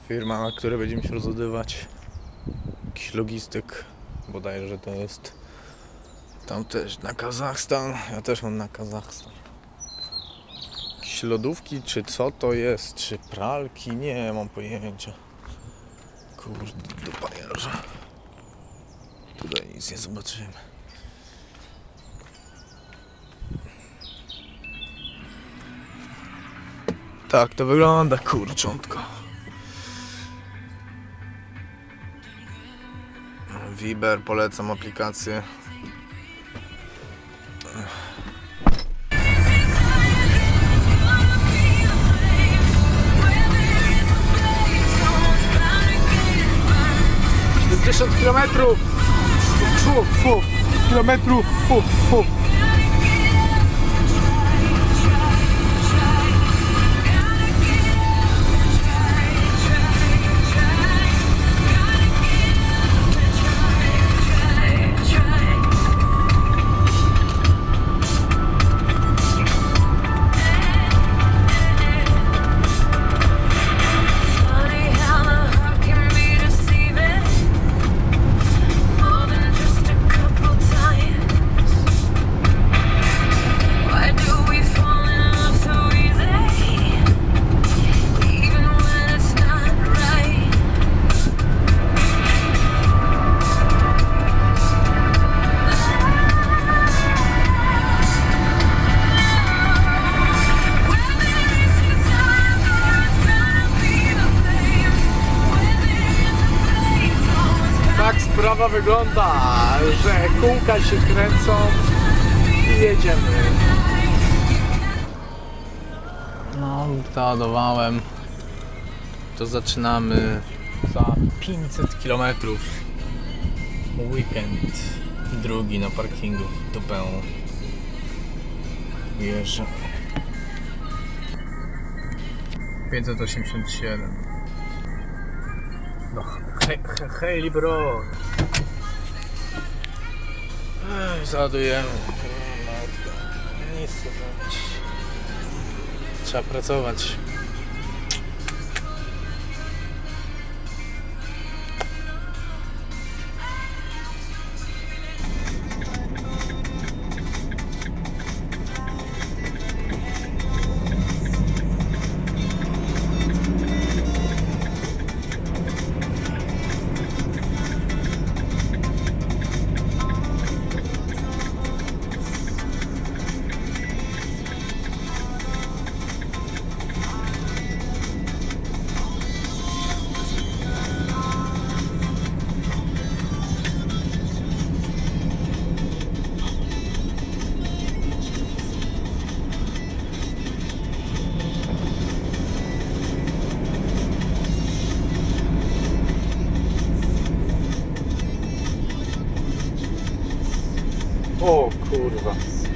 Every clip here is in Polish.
firma, na której będziemy się rozładowywać. Jakiś logistyk, bodajże to jest. Tam też na Kazachstan. Ja też mam na Kazachstan. Jakieś lodówki, czy co to jest? Czy pralki? Nie mam pojęcia. Kurde, dupa jarza. Tutaj nic nie zobaczymy. Tak to wygląda, kurczątko. Viber, polecam aplikację. Kilometrów! Kilometrów! Sprawa wygląda, że kółka się kręcą i jedziemy. No, załadowałem. To zaczynamy za 500 km. Weekend drugi na parkingu w dupę. Jeżdżę. 587. No, hej, bro. Załadujemy. Nic nie zrobić. Trzeba pracować. O kurwa.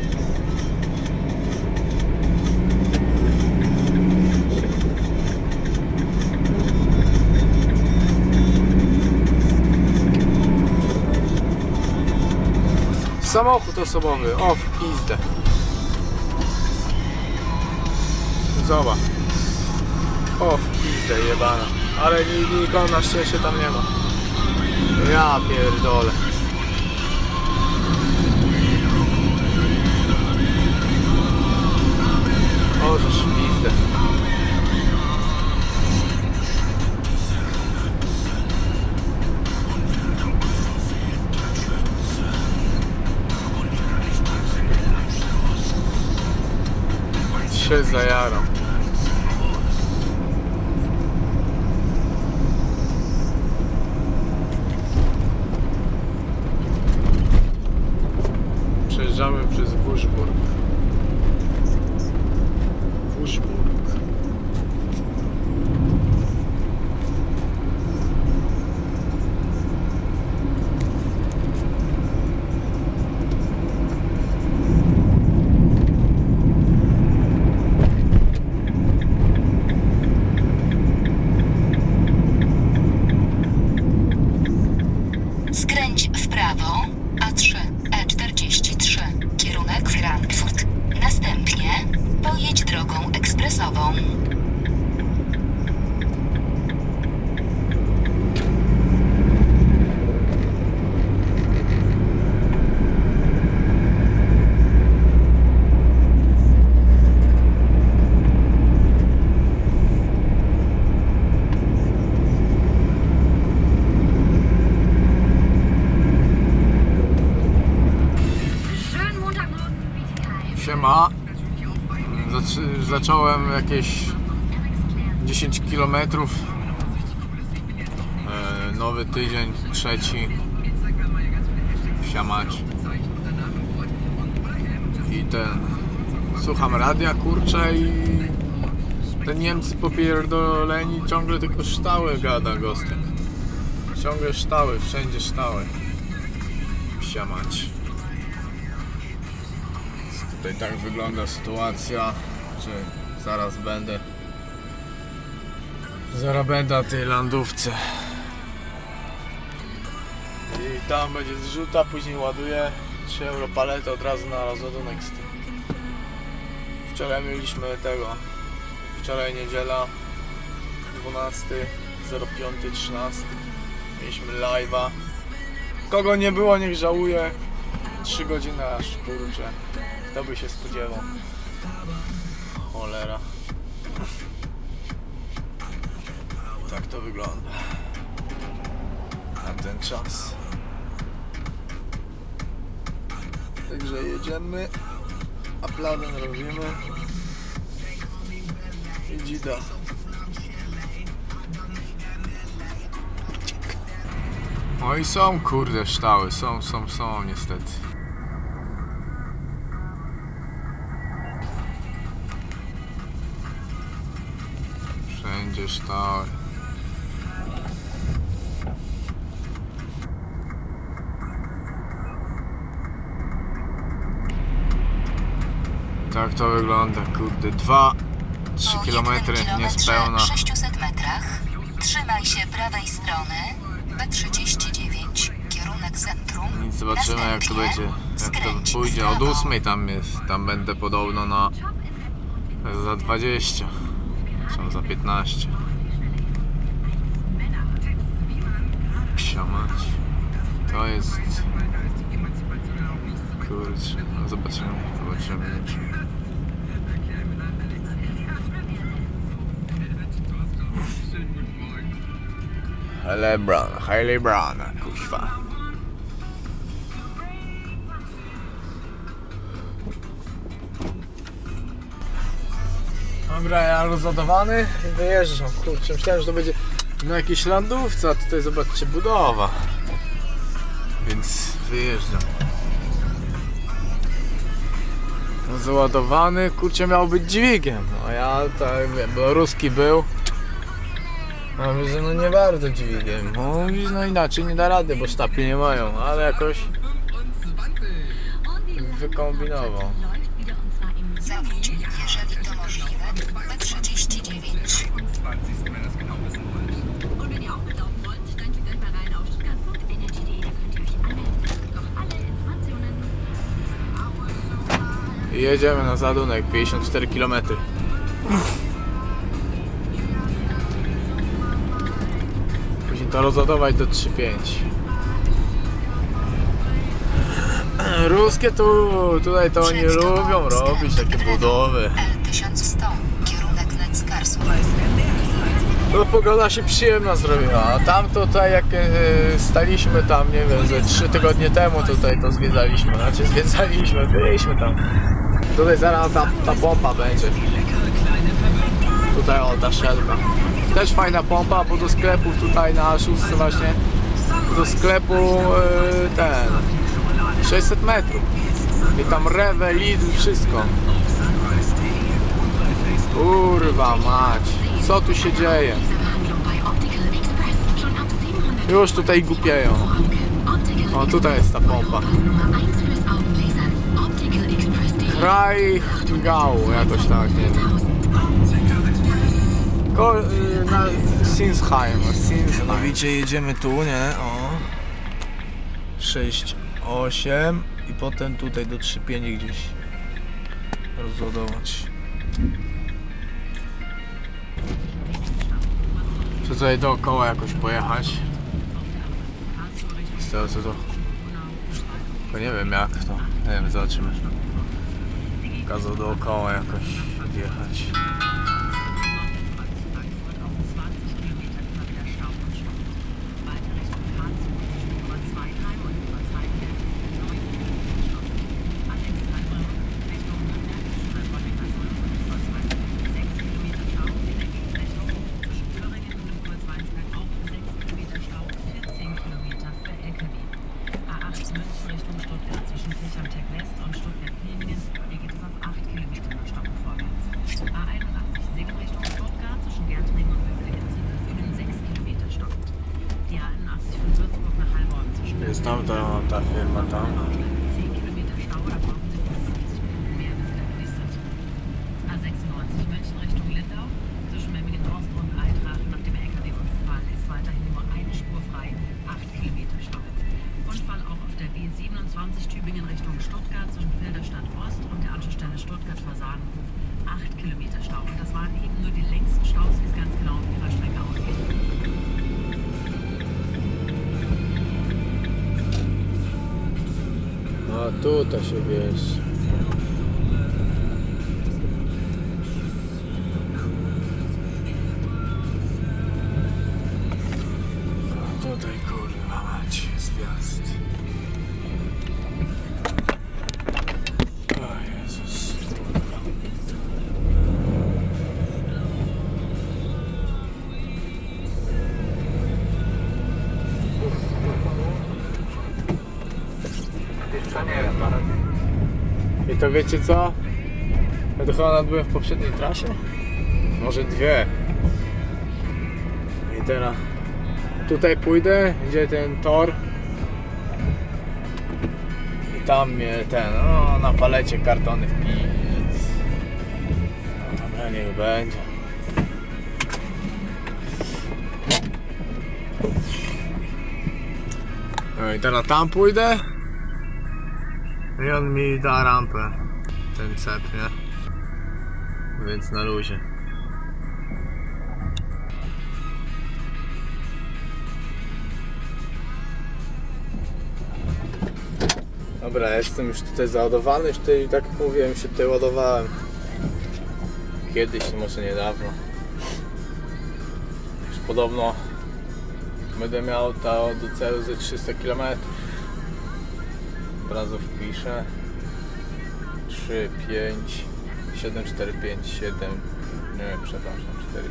Samochód osobowy, o w pizdę. Zobacz. O w pizdę jebana. Ale nikogo na szczęście tam nie ma. Ja pierdolę. Możesz pizdę. Się zajaram. Przejeżdżamy przez Wurzburg. Skręć w prawo, A3, E43, kierunek Frankfurt. Siema. Zacząłem jakieś 10 km. Nowy tydzień, trzeci. Siamać. I słucham radia, kurczę, i te Niemcy popierdoleni ciągle tylko ształy gada Gostek. Ciągle ształy, wszędzie ształy. Siamać. Tutaj tak wygląda sytuacja, że zaraz będę na tej landówce. I tam będzie zrzuta, później ładuję 3 euro paletę od razu na rozładunek z tym. Wczoraj mieliśmy wczoraj niedziela 12.05.13 mieliśmy live'a. Kogo nie było, niech żałuje. 3 godziny aż, kurczę. Kto by się spodziewał? Cholera. Tak to wygląda na ten czas. Także jedziemy, a planem robimy i dzida. No i są, kurde, ształy, są niestety. Wszędzie ształy. Tak to wygląda, kurde, 2-3 km niespełna. 600 metrach trzymaj się prawej strony B39 kierunek centrum. Nic, zobaczymy jak to będzie, jak to pójdzie. Od 8 tam będę podobno za 20 czy za 15. Psia mać. To jest, kurczę, no zobaczymy. Heilebron, kuźwa. Dobra, ja rozładowany i wyjeżdżam. Kurczę, myślałem, że to będzie na jakiejś landówce, a tutaj zobaczcie, budowa. Więc wyjeżdżam. Załadowany, kurczę, miał być dźwigiem. No ja tak wiem, bo ruski był. A mówię, że no nie bardzo dźwigiem. No inaczej nie da rady, bo sztapli nie mają, ale jakoś wykombinował. Zawróć, jeżeli to możliwe, B39. I jedziemy na zadunek, 54 km. Później to rozładować do 3,5. Ruskie tutaj to oni lubią robić takie budowy. L1100 kierunek Neckarsu. To pogoda się przyjemna zrobiła, a tam tutaj jak staliśmy tam, nie wiem, ze 3 tygodnie temu tutaj to zwiedzaliśmy, byliśmy tam. Tutaj zaraz ta pompa będzie. Tutaj ta szelka. Też fajna pompa, bo do sklepów tutaj na szóstce właśnie, do sklepu 600 metrów. I tam Rewe, Lidl, wszystko. Kurwa mać, co tu się dzieje? Już tutaj głupieją. O, tutaj jest ta pompa. Krajgau, jakoś tak, nie wiem. Na Sinsheim. Mianowicie jedziemy tu, nie? O. 6-8 i potem tutaj do 3,5 gdzieś rozładować. Chcę tutaj dookoła jakoś pojechać. Z tego co to... Tylko nie wiem jak to. Nie wiem, zobaczymy. Kazał dookoła jakoś wjechać. jest tamta ta firma tam. 10 Kilometer Stau, da brauchen Sie 50 Minuten mehr, bis Sie da durch sind. A96 München Richtung Lindau, zwischen Memmingen-Ost und Eintracht nach dem LKW-Unfall ist weiterhin nur eine Spur frei, 8 Kilometer Stau. Unfall auch auf der B27 Tübingen Richtung Stuttgart zwischen Filderstadt Ost und der Anschlussstelle Stuttgart-Fasanenhof, 8 Kilometer Stau. Und das waren eben nur die längsten Staus, wie es ganz genau auf ihrer Strecke aussieht. A tutaj się wiesz. A tutaj kurwa mać jest wjazd. O Jezus. I to wiecie co? Ja to chyba nawet byłem w poprzedniej trasie? Może dwie. I teraz tutaj pójdę, gdzie ten tor. I tam mnie ten, no na palecie kartony wpić. No dobra, niech będzie. No i teraz tam pójdę. I on mi da rampę, ten cep, nie? Więc na luzie. Dobra, jestem już tutaj załadowany, już tutaj, tak jak mówiłem, się tutaj ładowałem. Kiedyś, może niedawno. Już podobno będę miał to do celu ze 300 km. Od razu wpiszę 3, 5, 7, 4, 5, 7, nie, przepraszam, 4,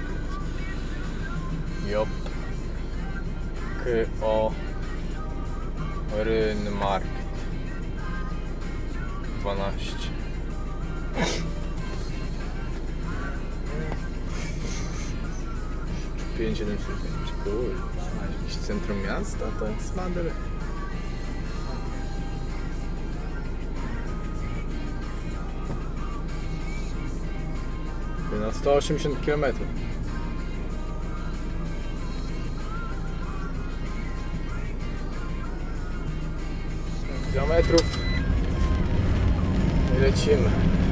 5 Jop K, O Ryn, Mark 12 5, 7, 4, 5 kurwa, jakieś centrum miasta, to jest nader. Na 180 km. Kilometrów i lecimy.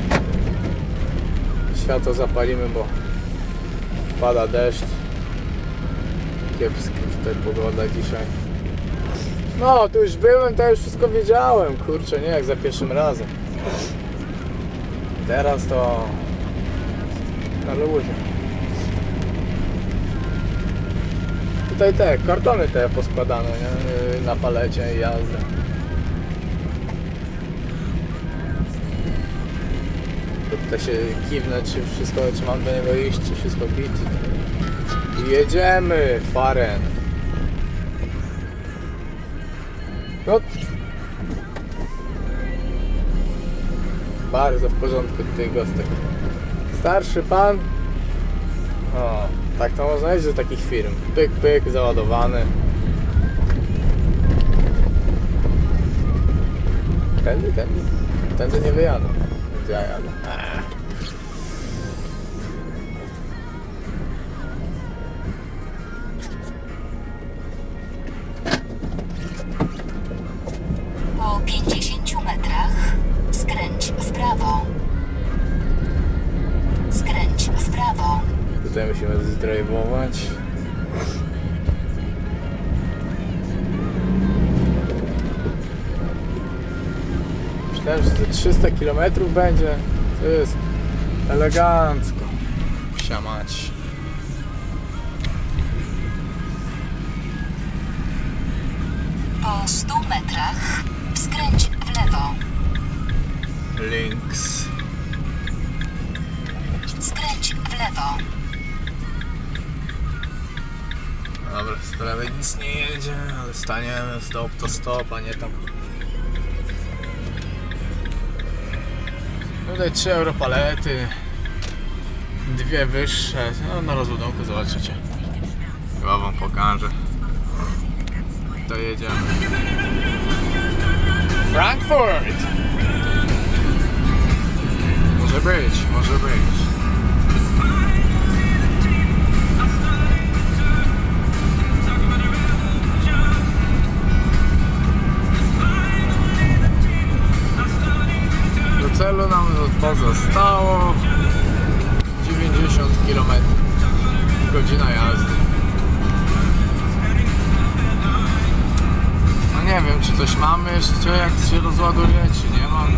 Światło zapalimy, bo pada deszcz. Kiepska tutaj pogoda dzisiaj. No, tu już byłem, to już wszystko wiedziałem. Kurczę, nie jak za pierwszym razem. Teraz to na luzie. Tutaj te kartony te poskładane, nie? Na palecie i jazdę. Tutaj się kiwnę, czy wszystko, czy mam do niego iść, czy wszystko bić. I jedziemy, faren. No. Bardzo w porządku tutaj gostek. Starszy pan. O, tak to można iść do takich firm. Pyk, pyk, załadowany. Tędy nie wyjadę. Więc ja jadę. Po 50 metrach skręć w prawo. Skręć w prawo. Tutaj musimy zdrajwować. Myślałem, że te 300 km będzie. To jest elegancko. Siamać. Po 100 metrach skręć w lewo. Links. Skręć w lewo. Dobra, z prawej nic nie jedzie, ale staniemy, stop to stop, a nie tam. Tutaj 3 euro palety, 2 wyższe, no na rozładunku zobaczycie. Chyba wam pokażę. to jedziemy. Frankfurt! Może być, może być. Do celu nam pozostało 90 km. Godzina jazdy. No nie wiem, czy coś mamy jeszcze, jak się rozładuje, czy nie mam.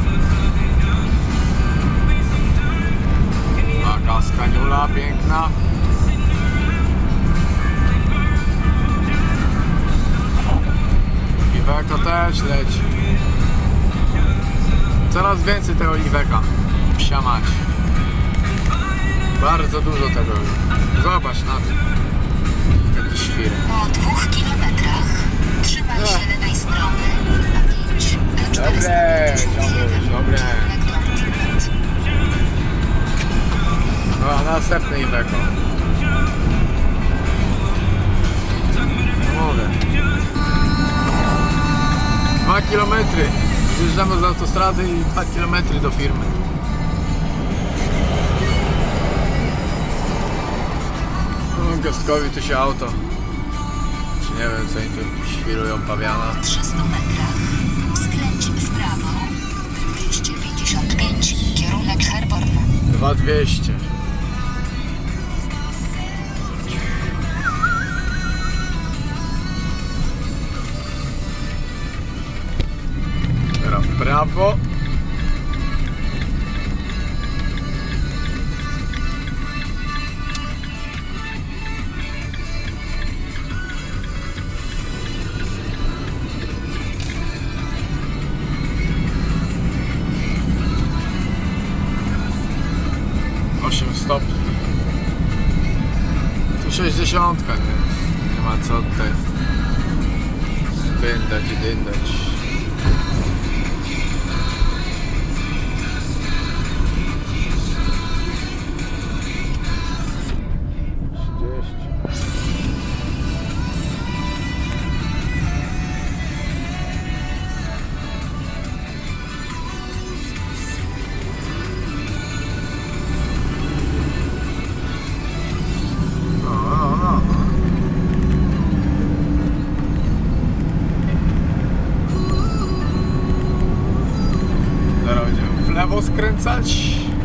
Taka skaniula piękna. Iveco też leci. Coraz więcej tego Iveca. Psia mać. Bardzo dużo tego już. Zobacz na tym. Jaki świr. Po 2 kilometrach trzymaj się lewej strony na 5. Dobre, dobre. No, następny Iveco. No mówię. 2 km. Zjeżdżamy z autostrady i 2 km do firmy. Gostkowi tu się auto. Czy nie wiem, co oni tu świrują, pawiana. Po 300 metrach skręć w prawo. 255 kierunek Herborn. 2200. Teraz w prawo. Stopni. Tu 60, nie ma co tutaj dyndać i dyndać. Skręcać.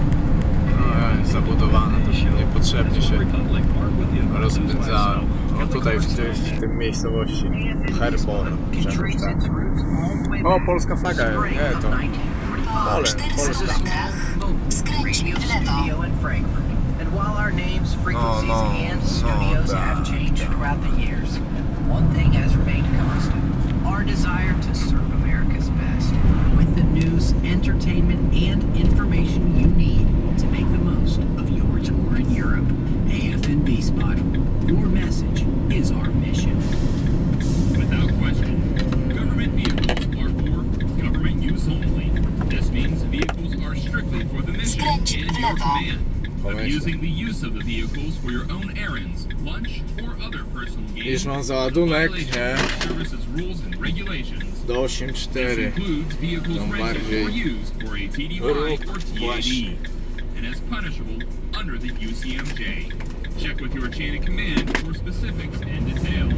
No, jest zabudowane, to się niepotrzebnie się rozpędzałem. O, tutaj w tym miejscowości Herborn. Tak. O, polska flaga, nie to Po 400 metrach skręć w lewo. And while our names, frequencies, and studios have changed throughout the years, one thing has remained constant: our desire to serve America's best with the news, entertainment, and information you need to make the most of your tour in Europe. AFNB Spot. Your message is our mission. Without question, government vehicles are for government use only. This means vehicles are strictly for the mission and your command. Using the use of the vehicles for your own errands, lunch, or other personal gains. Już mam załadunek, nie? Services rules and regulations. Do 8.4. Includes vehicles rented or used for a TDY or TAD, and is punishable under the UCMJ. Check with your chain of command for specifics and details.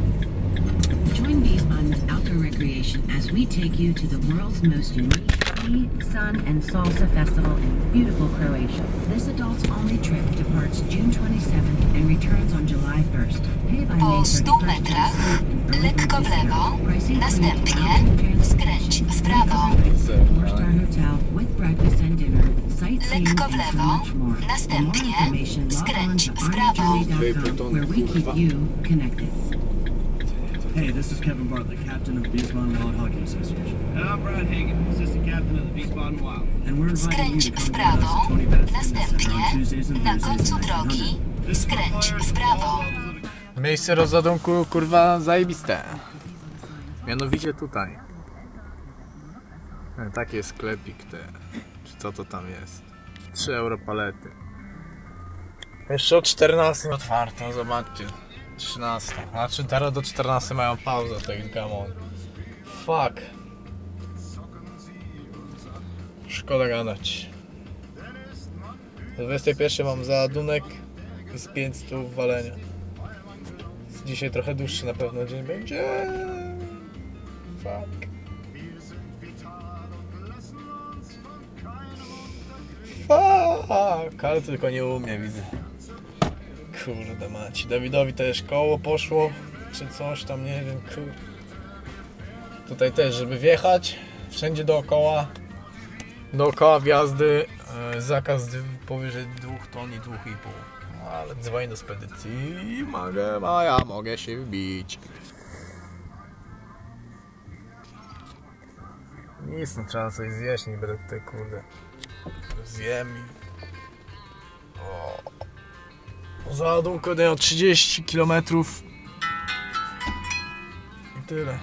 Join Wiesbaden's outdoor recreation as we take you to the world's most unique ski, sun, and salsa festival in beautiful Croatia. This adults-only trip departs June 27th and returns on July 1st. Pay by May Po 100 metrach lekko w lewo, następnie skręć w prawo. Four-star hotel with breakfast and dinner, sightseeing, Lekko and w so lewo, much more. następnie For more information, log on skręć to w prawo. armyjourney.com, where we keep you connected. Hey, this is Kevin Bartlett, captain of the Wiesbaden Wild Hockey Association. And I'm Brad Hagan, assistant captain of the Wiesbaden Wild. And we're inviting you Skręć to w come prawo, join us at Tony Bass Fitness Center następnie on Tuesdays and na Thursdays końcu at drogi 900. skręć w prawo. Miejsce rozładunku, kurwa, zajebiste. Mianowicie tutaj. Taki jest sklepik te. Czy co to tam jest? 3 euro palety. Jeszcze o 14 otwarto, zobaczcie. 13. Znaczy teraz do 14 mają pauzę, tak gamon. Fuck. Szkoda gadać. Do 21 mam załadunek i z 500 walenia. Dzisiaj trochę dłuższy na pewno dzień będzie. Fuck. Fuck. Ale tylko nie u mnie widzę. Kurde maci. Dawidowi też koło poszło. Czy coś tam, nie wiem. Kurde. Tutaj też, żeby wjechać. Wszędzie dookoła. Dookoła wjazdy. Zakaz powyżej 2 ton i 2,5. Ale dzwonię do spedycji. Mogę się wbić. Nic, no trzeba coś zjeść, nie będę tutaj kurde. Zjem i... Załadunku o 30 km. I tyle.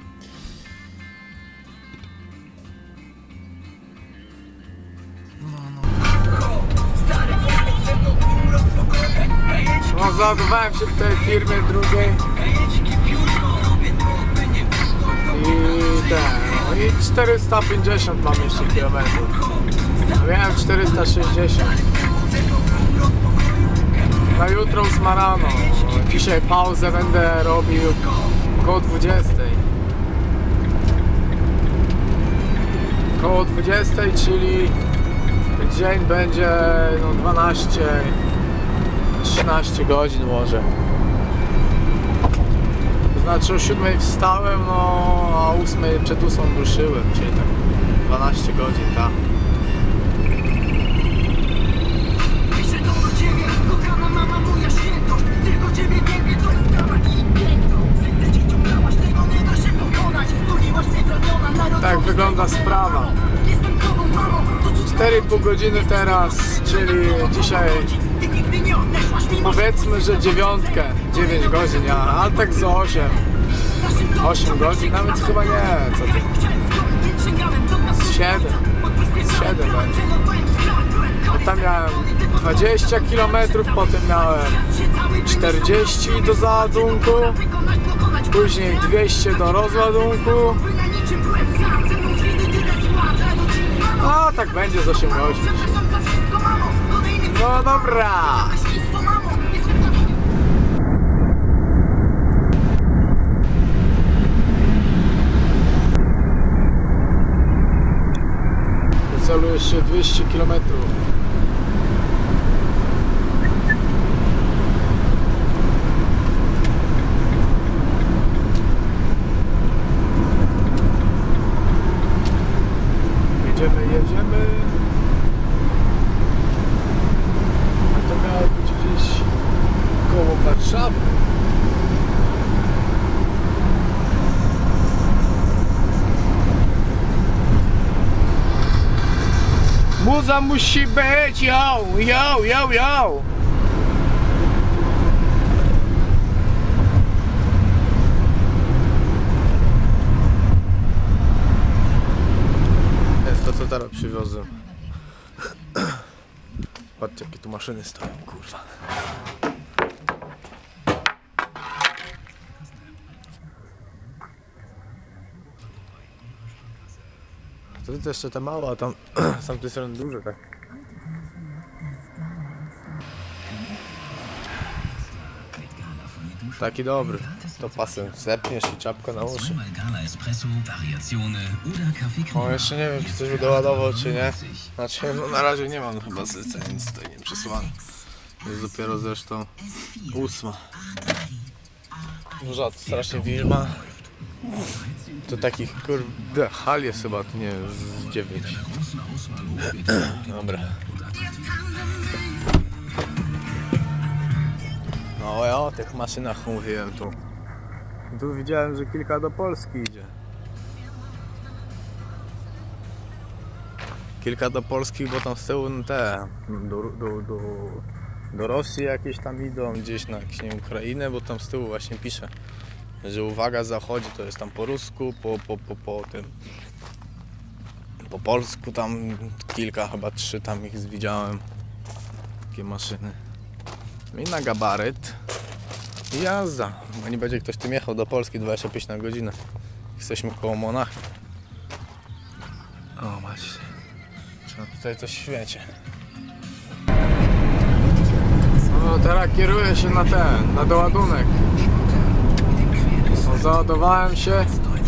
No załadowałem się w tej firmie drugiej. I 450 mam jeszcze kilometrów. Miałem 460. Na jutro usmarano. Dzisiaj pauzę będę robił koło 20. Koło 20, czyli dzień będzie no 12-13 godzin może. To znaczy o 7 wstałem, no a o 8 przed 8 ruszyłem, czyli tak 12 godzin, tak. Tak wygląda sprawa. 4,5 godziny teraz, czyli dzisiaj powiedzmy, że 9 godzin, ale tak z 8 godzin, nawet chyba nie, co ty, z 7 będzie. Bo tam miałem 20 km, potem miałem 40 do załadunku, później 200 do rozładunku. No tak będzie z 8 godzin. No dobra. Celujesz się 200 km. Jedziemy. A to miało być gdzieś koło Warszawy. Muza musi być, yo, yo, yo, yo. Jest to, co teraz przywiozłem. Patrzcie, jakie tu maszyny stoją, kurwa. To jeszcze ta mała, a tam z tamtej strony duże, tak. Taki dobry. To pasem zepniesz i czapkę na uszy. O, jeszcze nie wiem, czy coś by doładował, czy nie. Znaczy, no na razie nie mam chyba zlecenia, nic tutaj nie przesłane. Jest dopiero zresztą 8. Duża, to strasznie wilma. To takich kurde hal jest chyba, to nie wiem, z 9. Dobra. No ja o tych maszynach mówiłem tu. Tu widziałem, że kilka do Polski idzie. Kilka do Polski, bo tam z tyłu te do Rosji jakieś tam idą, gdzieś na jakąś Ukrainę, bo tam z tyłu właśnie pisze, że uwaga, zachodzi, to jest tam po rusku, po polsku tam kilka, chyba 3 tam ich widziałem. Takie maszyny. I na gabaryt. I jazda. A nie będzie ktoś tym jechał do Polski 25 na godzinę. Jesteśmy koło Monachium. O, macie. Tutaj coś świeci. No teraz kieruję się na doładunek. No, załadowałem się.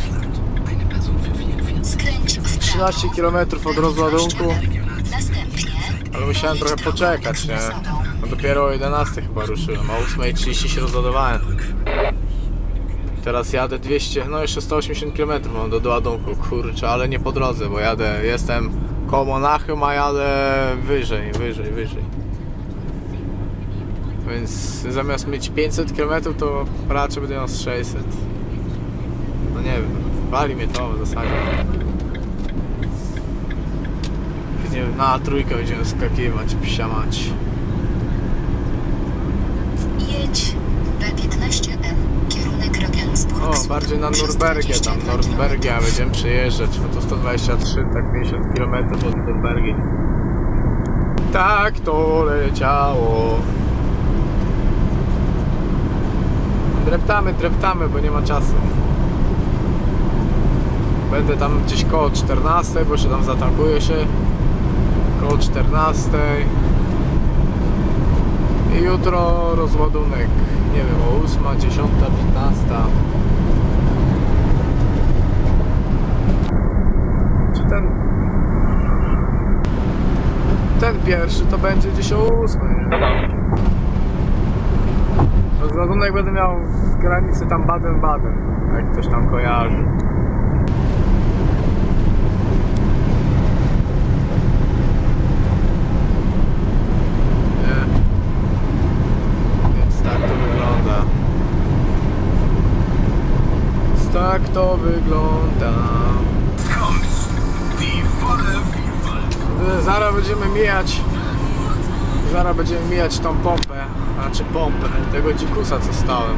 13 km od rozładunku. Ale musiałem trochę poczekać, nie? No dopiero o 11 chyba ruszyłem, a o 8:30 się rozładowałem. Teraz jadę 200, no jeszcze 180 km mam do doładunku, kurczę, ale nie po drodze, bo jestem koło Monachium, a jadę wyżej. Więc zamiast mieć 500 km, to raczej będę miał 600. No nie wiem, wali mnie to w zasadzie. Nie wiem, na trójkę będziemy skakiwać, psia mać. Jedź B15M, kierunek Regensburg. O, bardziej na Nürnbergie, tam Nürnbergia będziemy przejeżdżać, bo to 123, tak 50 km od Nürnbergi. Tak to leciało. Dreptamy, bo nie ma czasu. Będę tam gdzieś koło 14, bo jeszcze tam zatankuję się. Koło 14. I jutro rozładunek. Nie wiem, o 8, 10, 15. Czy ten pierwszy to będzie gdzieś o 8. Rozładunek będę miał w granicy tam Baden-Baden, jak ktoś tam kojarzy. Tak to wygląda. Zaraz będziemy mijać tą pompę, znaczy pompę tego dzikusa, co stałem.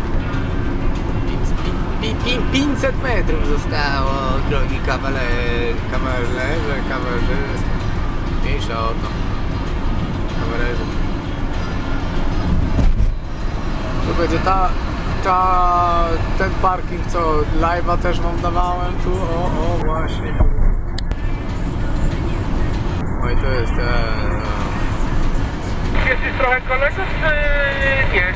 500 metrów zostało, drogi kawalerze. Mniejsza o to. Kawalerze. To będzie ten parking, co live'a też wam dawałem tu, o właśnie. No i to jest Jesteś trochę kolego, czy nie?